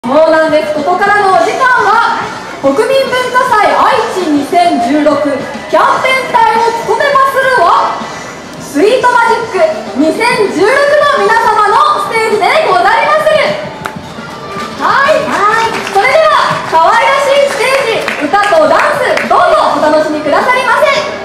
そうなんです。ここからのお時間は国民文化祭愛知2016キャンペーン隊を務めまするはスイートマジック2016の皆様のステージでございまする。はい、それでは可愛らしいステージ、歌とダンス、どうぞお楽しみくださりませ。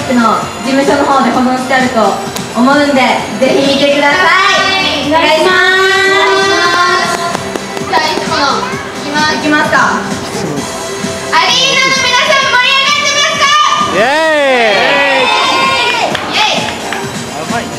ックの事務所の方で保存してあると思うんで、ぜひ見てください。お願いします。 じゃあいつものいきますか。アリーナの皆さん盛り上がってますか？ イエーイ。 イエイ。 やばい。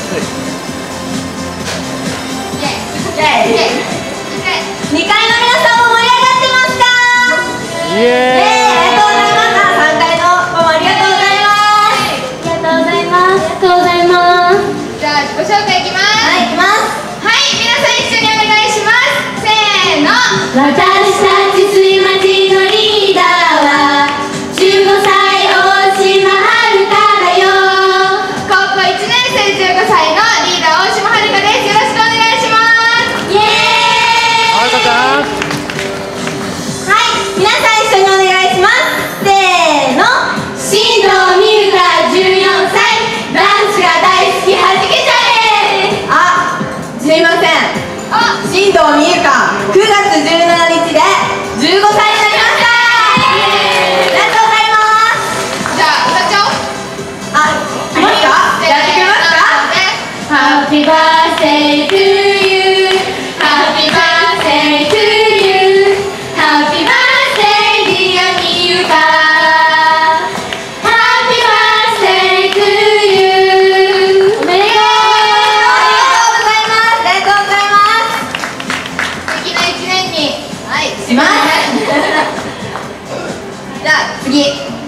イエイ。イエイ。 2階の皆さんも盛り上がってますか？ イエーイ。 ありがとうございます。3階の方もありがとうございます。ありがとうございます。ありがとうございます。 じゃあ自己紹介いきます。 はい、いきます。 はい、皆さん一緒にお願いします。せーの。 私たち水町のリーダーは15歳大島遥だよ。 高校1年生15歳のリーダー大島遥です。よろしくお願いします。 イエーイ。 はるかちゃん。 はい、皆さん一緒にお願いします。せーの。新藤美優香14歳、ダンスが大好きはじけちゃえ。あ、すいません。 あ、 新藤美優香9月17日で15歳になりました。ありがとうございます。 じゃあ歌っちゃおう。 あ、いきますか？やってくれますか？Happy birthday to you, Happy birthday to you, Happy birthday dear みゆか、 Happy birthday to you。 おめでとう。ありがとうございます。ありがとうございます。 素敵な1年にします。じゃあ次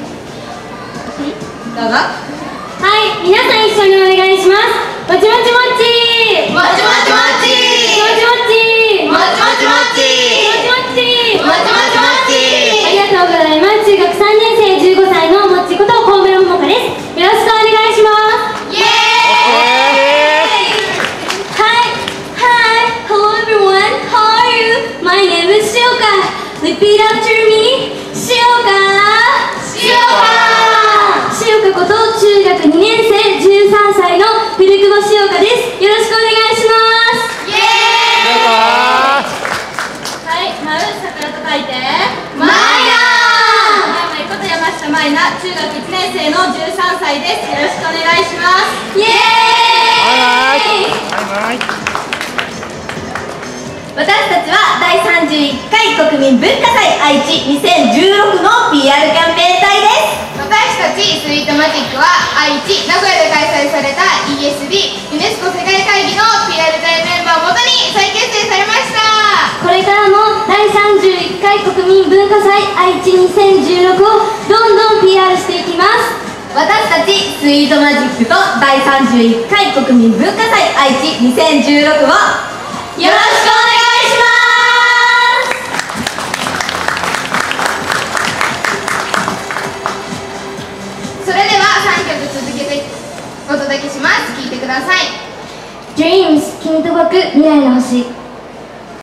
どうぞ。 はい、皆さん一緒にお願いします。もちもちもち。 もちもちもち。 もちもち。 もちもちもち。 もちもち。 もちもちもち。 ありがとうございます。中学3年生15歳のもっちこと高村桃香です。よろしくお願いします。 イエーイ。 Hi, hello everyone. How are you? My name is Shioka. Repeat after me. Shioka. 塩香こと中学2年生13歳の古久保塩香です。よろしくお願いします。 イエーイ。 はい、丸桜と書いてマイナマイこと山下マイナ、中学1年生の13歳です。よろしくお願いします。イエーイ。 バイバイ。 私たちは第31回国民文化祭愛知2016の PR キャンペーン隊です。 私たちスイートマジックは愛知、名古屋で開催された ESB ユネスコ世界会議の PR 隊メンバーをもとに再結成されました。 これからも第31回国民文化祭愛知2016をどんどん PR していきます。 私たちスイートマジックと第31回国民文化祭愛知2016をよろしくお願いします。 それでは3曲続けてお届けします。聴いてください。 Dreams 君と僕未来の星。